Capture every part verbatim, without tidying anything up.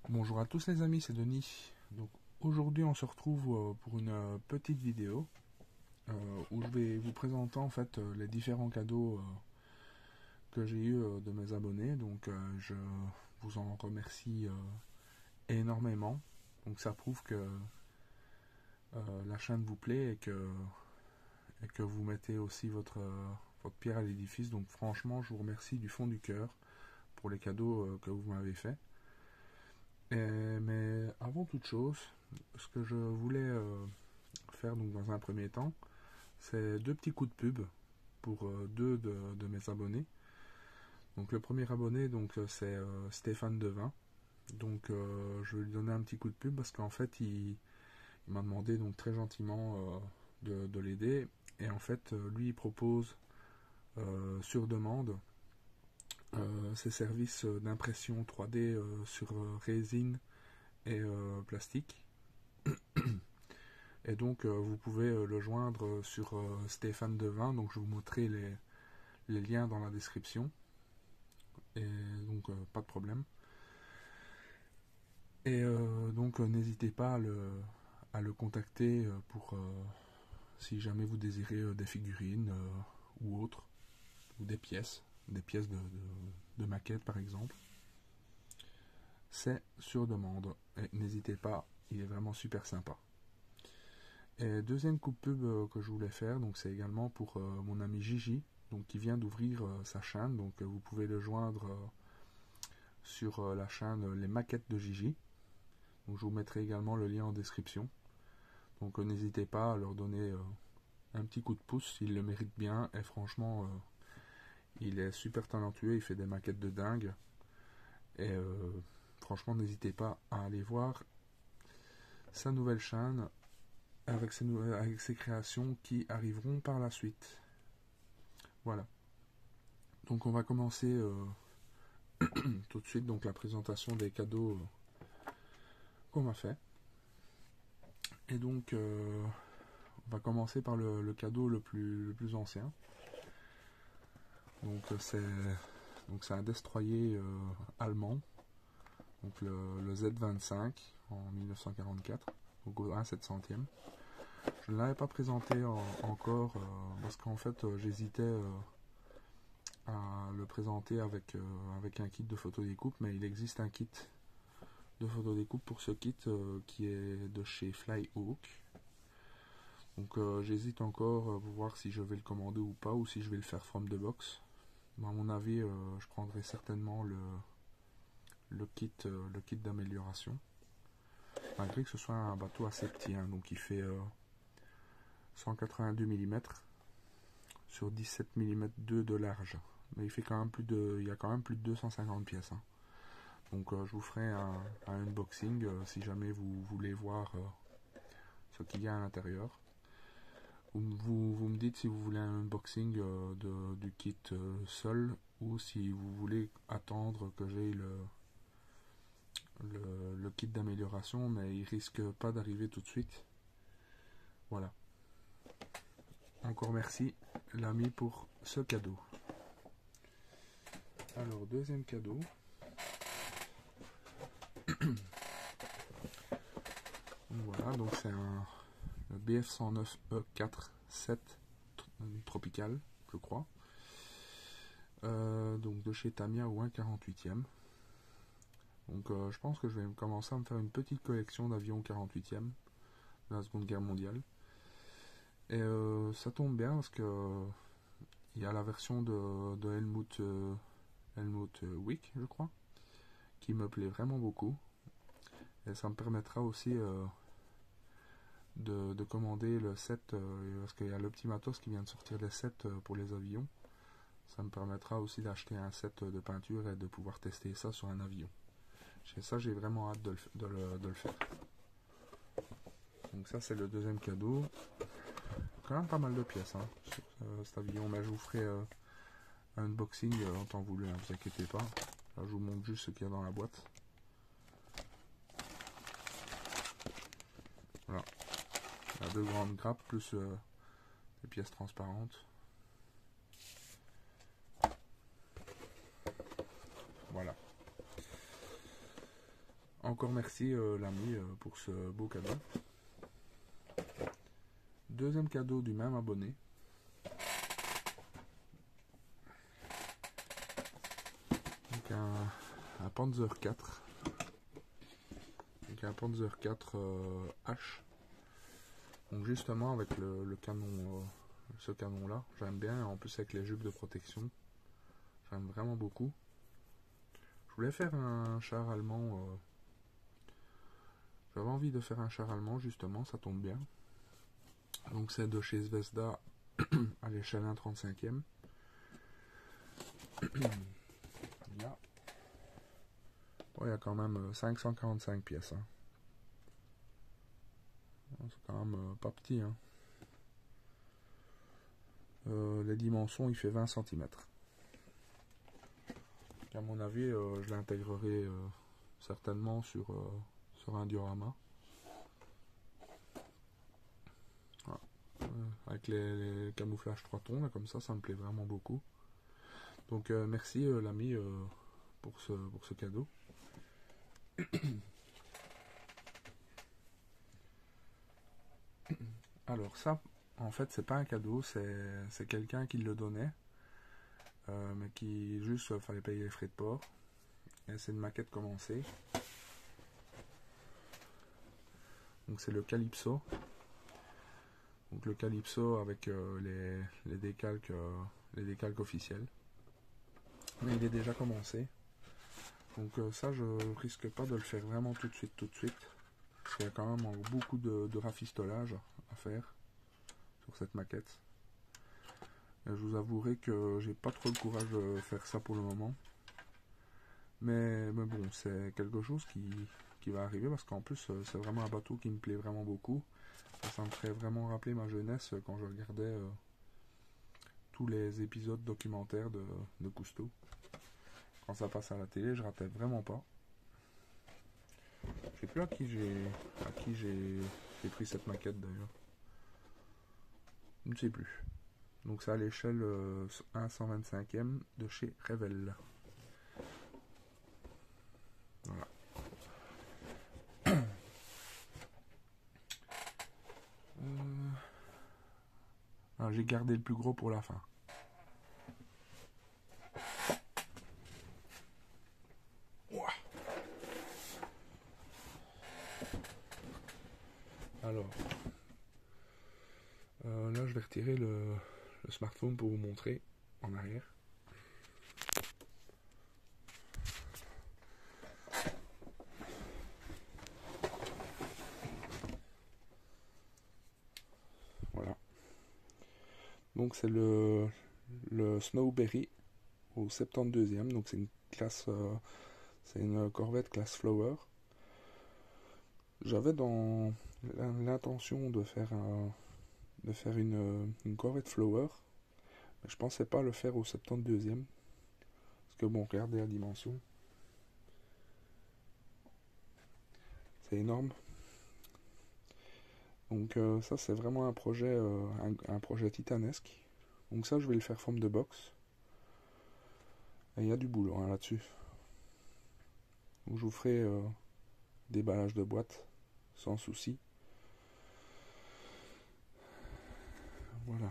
Bonjour à tous les amis, c'est Denis. Donc aujourd'hui on se retrouve euh, pour une euh, petite vidéo euh, où je vais vous présenter en fait euh, les différents cadeaux euh, que j'ai eu euh, de mes abonnés. Donc euh, je vous en remercie euh, énormément. Donc ça prouve que euh, la chaîne vous plaît et que, et que vous mettez aussi votre, euh, votre pierre à l'édifice. Donc franchement je vous remercie du fond du cœur pour les cadeaux euh, que vous m'avez faits. Et, mais avant toute chose, ce que je voulais euh, faire donc dans un premier temps, c'est deux petits coups de pub pour euh, deux de, de mes abonnés. Donc le premier abonné, donc c'est euh, Stéphane Devin. Donc euh, je vais lui donner un petit coup de pub parce qu'en fait il, il m'a demandé donc très gentiment euh, de, de l'aider. Et en fait euh, lui il propose euh, sur demande euh, ses services d'impression trois D euh, sur euh, résine et euh, plastique. Et donc euh, vous pouvez euh, le joindre sur euh, Stéphane Devin, donc je vous montrerai les, les liens dans la description. Et donc euh, pas de problème. Et euh, donc euh, n'hésitez pas à le, à le contacter euh, pour euh, si jamais vous désirez euh, des figurines euh, ou autres, ou des pièces, des pièces de, de, de maquettes par exemple. C'est sur demande. Et n'hésitez pas, il est vraiment super sympa. Et deuxième coup de pub euh, que je voulais faire, donc c'est également pour euh, mon ami Gigi, donc qui vient d'ouvrir euh, sa chaîne. Donc euh, vous pouvez le joindre euh, sur euh, la chaîne euh, Les Maquettes de Gigi. Donc je vous mettrai également le lien en description. Donc euh, n'hésitez pas à leur donner euh, un petit coup de pouce, il le mérite bien. Et franchement, euh, il est super talentueux, il fait des maquettes de dingue. Et euh, franchement, n'hésitez pas à aller voir sa nouvelle chaîne avec ses, avec ses créations qui arriveront par la suite. Voilà. Donc on va commencer euh, tout de suite donc la présentation des cadeaux euh, qu'on m'a fait. Et donc euh, on va commencer par le, le cadeau le plus, le plus ancien. Donc c'est donc c'est un destroyer euh, allemand. Donc le, le Z vingt-cinq en mille neuf cent quarante-quatre. Donc au un sept centième. Je ne l'avais pas présenté en, encore euh, parce qu'en fait euh, j'hésitais euh, à le présenter avec, euh, avec un kit de photo découpe, mais il existe un kit de photo découpe pour ce kit euh, qui est de chez Flyhawk. Donc euh, j'hésite encore euh, pour voir si je vais le commander ou pas, ou si je vais le faire from the box. Mais à mon avis, euh, je prendrai certainement le, le kit, euh, le kit d'amélioration. Malgré que ce soit un bateau assez petit, hein, donc il fait euh, cent quatre-vingt-deux millimètres sur dix-sept millimètres deux de large. Mais il fait quand même plus de, il y a quand même plus de deux cent cinquante pièces. Hein. Donc euh, je vous ferai un, un unboxing euh, si jamais vous voulez voir euh, ce qu'il y a à l'intérieur. Vous, vous, vous me dites si vous voulez un unboxing euh, de, du kit euh, seul ou si vous voulez attendre que j'ai le, le, le kit d'amélioration, mais il risque pas d'arriver tout de suite. Voilà. Encore merci l'ami pour ce cadeau. Alors deuxième cadeau. Voilà, donc c'est un le B F cent neuf E quatre sept tropical, je crois. Euh, donc de chez Tamiya ou un quarante-huitième. Donc euh, je pense que je vais commencer à me faire une petite collection d'avions quarante-huitième de la Seconde Guerre mondiale. Et euh, ça tombe bien parce que euh, il y a la version de, de Helmut, euh, Helmut Wick, je crois, qui me plaît vraiment beaucoup. Et ça me permettra aussi euh, de, de commander le set, euh, parce qu'il y a le petit matos qui vient de sortir des sets euh, pour les avions. Ça me permettra aussi d'acheter un set de peinture et de pouvoir tester ça sur un avion. Et ça, j'ai vraiment hâte de le, de, le, de le faire. Donc ça, c'est le deuxième cadeau. Quand même pas mal de pièces hein, sur euh, cet avion, mais je vous ferai euh, un unboxing euh, en temps voulu, ne hein, vous inquiétez pas. Là, je vous montre juste ce qu'il y a dans la boîte. Voilà. Il y a deux grandes grappes plus euh, des pièces transparentes. Voilà. encore merci euh, l'ami euh, pour ce beau cadeau. Deuxième cadeau du même abonné. Donc un, un Panzer quatre. Donc un Panzer quatre euh, H. Donc justement avec le, le canon, euh, ce canon là, j'aime bien. En plus avec les jupes de protection, j'aime vraiment beaucoup. Je voulais faire un char allemand. Euh, J'avais envie de faire un char allemand justement, ça tombe bien. Donc c'est de chez Zvezda à l'échelle un trente-cinquième. Là. Oh, il y a quand même cinq cent quarante-cinq pièces. Hein. C'est quand même euh, pas petit. Hein. Euh, les dimensions, il fait vingt centimètres. À mon avis, euh, je l'intégrerai euh, certainement sur, euh, sur un diorama. Voilà. Euh, avec les, les camouflages trois tons, là, comme ça, ça me plaît vraiment beaucoup. Donc euh, merci euh, l'ami euh, pour, ce, pour ce cadeau. Alors ça, en fait, c'est pas un cadeau, c'est quelqu'un qui le donnait, euh, mais qui juste euh, fallait payer les frais de port. Et c'est une maquette commencée. Donc c'est le Calypso. Donc le Calypso avec euh, les, les décalques, euh, les décalques officiels. Mais il est déjà commencé. Donc euh, ça, je risque pas de le faire vraiment tout de suite, tout de suite. Parce qu'il y a quand même beaucoup de, de rafistolage à faire sur cette maquette. Et je vous avouerai que j'ai pas trop le courage de faire ça pour le moment. Mais, mais bon, c'est quelque chose qui, qui va arriver parce qu'en plus, c'est vraiment un bateau qui me plaît vraiment beaucoup. Ça, ça me ferait vraiment rappeler ma jeunesse quand je regardais euh, tous les épisodes documentaires de, de Cousteau. Quand ça passe à la télé, je ratais vraiment pas. Je sais plus à qui j'ai à qui j'ai pris cette maquette d'ailleurs. Je ne sais plus. Donc c'est à l'échelle euh, un cent vingt-cinquième de chez Revell. Voilà. Euh... Ah, j'ai gardé le plus gros pour la fin. Alors, euh, là je vais retirer le, le smartphone pour vous montrer en arrière. Voilà. Donc c'est le, le Snowberry au soixante-douzième, donc c'est une classe, euh, c'est une corvette classe Flower. J'avais dans l'intention de faire un, de faire une, une corvette Flower, mais je pensais pas le faire au soixante-douzième, parce que bon, regardez la dimension, c'est énorme. Donc euh, ça c'est vraiment un projet, euh, un, un projet titanesque. Donc ça je vais le faire forme de box. Et il y a du boulot hein, là-dessus. Donc je vous ferai euh, déballage de boîte sans souci. Voilà.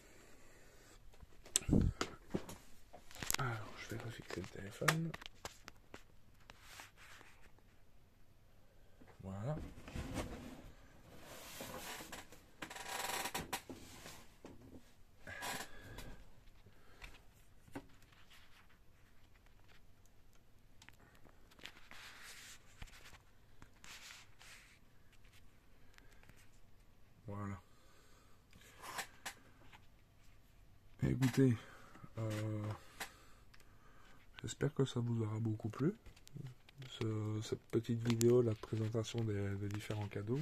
Alors je vais refixer le téléphone. Voilà. Voilà. Écoutez, euh, j'espère que ça vous aura beaucoup plu. Ce, cette petite vidéo, la présentation des, des différents cadeaux.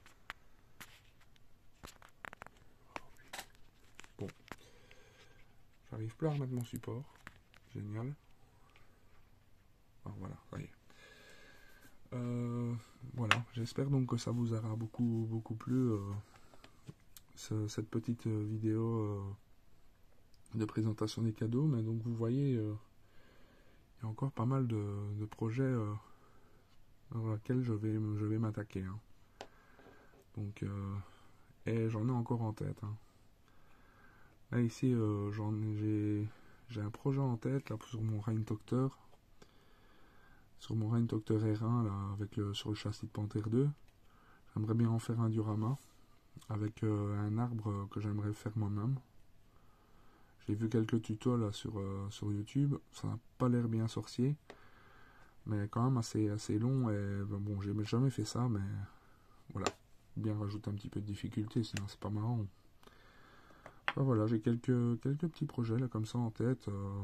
Bon, j'arrive plus à remettre mon support. Génial. Ah, voilà, ça y est. Euh, voilà, j'espère donc que ça vous aura beaucoup beaucoup plu euh, ce, cette petite vidéo euh, de présentation des cadeaux. Mais donc vous voyez, euh, il y a encore pas mal de, de projets euh, dans laquelle je vais, je vais m'attaquer. Hein. Donc, euh, et j'en ai encore en tête. Hein. Là, ici, euh, j'en j'ai, j'ai un projet en tête là, sur mon Rhein Doctor. Sur mon Rhein Doctor R un, là, avec le, sur le châssis de Panther deux. J'aimerais bien en faire un diorama avec euh, un arbre que j'aimerais faire moi-même. J'ai vu quelques tutos là sur, euh, sur YouTube, ça n'a pas l'air bien sorcier, mais quand même assez, assez long, et ben bon, j'ai jamais fait ça, mais voilà, bien rajouter un petit peu de difficulté, sinon c'est pas marrant. Enfin, voilà, j'ai quelques, quelques petits projets là comme ça en tête. Euh,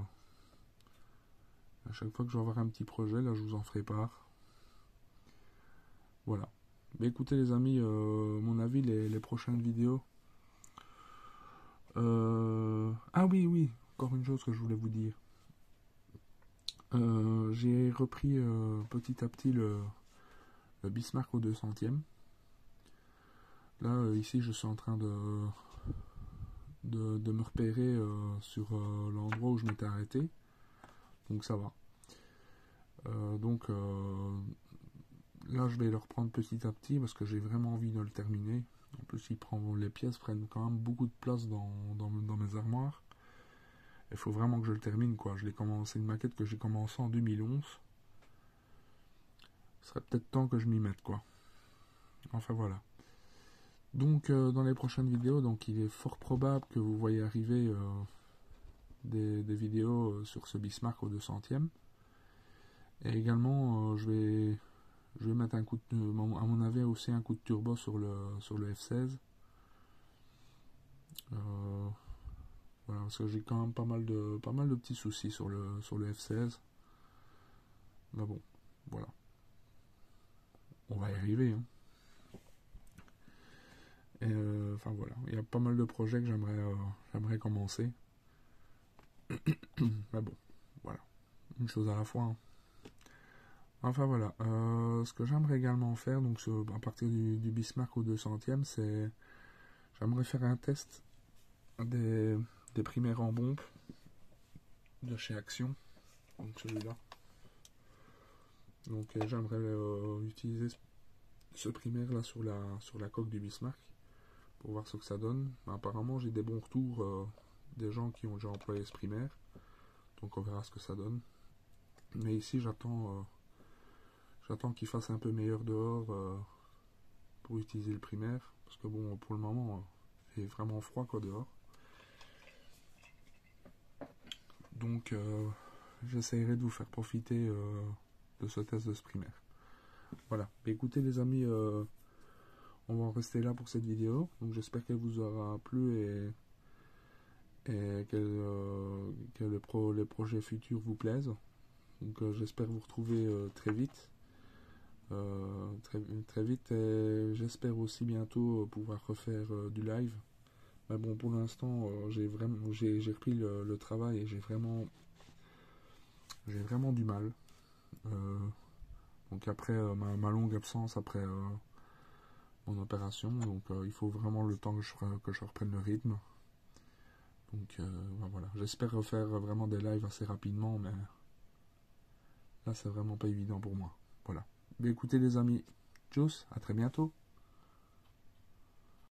à chaque fois que je vais avoir un petit projet, là je vous en ferai part. Voilà. Mais écoutez les amis, euh, mon avis, les, les prochaines vidéos. Euh... Ah oui, oui, encore une chose que je voulais vous dire. Euh, j'ai repris euh, petit à petit le, le Bismarck au deux centième. Là, euh, ici, je suis en train de, de, de me repérer euh, sur euh, l'endroit où je m'étais arrêté. Donc ça va. Euh, donc euh, là, je vais le reprendre petit à petit parce que j'ai vraiment envie de le terminer. En plus, il prend, les pièces prennent quand même beaucoup de place dans, dans, dans mes armoires. Il faut vraiment que je le termine, quoi. Je l'ai commencé, une maquette que j'ai commencé en deux mille onze. Ce serait peut-être temps que je m'y mette, quoi. Enfin voilà. Donc euh, dans les prochaines vidéos, donc il est fort probable que vous voyez arriver euh, des, des vidéos euh, sur ce Bismarck au deux centième. Et également, euh, je vais je vais mettre un coup de, à mon avis aussi un coup de turbo sur le sur le F seize. Euh, voilà, parce que j'ai quand même pas mal de pas mal de petits soucis sur le sur le F seize. Mais bon, voilà. On va y arriver. Hein. Et euh, enfin voilà, il y a pas mal de projets que j'aimerais euh, j'aimerais commencer. Mais bon, voilà. Une chose à la fois. Hein. Enfin voilà, euh, ce que j'aimerais également faire, donc sur, à partir du, du Bismarck au deux centième, c'est j'aimerais faire un test des, des primaires en bombe de chez Action, donc celui-là. Donc euh, j'aimerais euh, utiliser ce primaire là sur la, sur la coque du Bismarck pour voir ce que ça donne. Mais apparemment j'ai des bons retours euh, des gens qui ont déjà employé ce primaire, donc on verra ce que ça donne. Mais ici j'attends euh, j'attends qu'il fasse un peu meilleur dehors euh, pour utiliser le primaire, parce que bon pour le moment euh, il est vraiment froid quoi dehors. Donc euh, j'essaierai de vous faire profiter euh, de ce test de ce primaire. Voilà, écoutez les amis, euh, on va en rester là pour cette vidéo. Donc j'espère qu'elle vous aura plu et, et que, euh, que les, pro, les projets futurs vous plaisent. Donc euh, j'espère vous retrouver euh, très vite. Euh, très, très vite et j'espère aussi bientôt pouvoir refaire euh, du live. Mais bon, pour l'instant, euh, j'ai vraiment j'ai repris le, le travail et j'ai vraiment j'ai vraiment du mal. Euh, donc après euh, ma, ma longue absence après euh, mon opération, donc euh, il faut vraiment le temps que je, que je reprenne le rythme. Donc euh, ben voilà, j'espère refaire vraiment des lives assez rapidement, mais là c'est vraiment pas évident pour moi. Voilà. Mais écoutez les amis, tchuss, à très bientôt.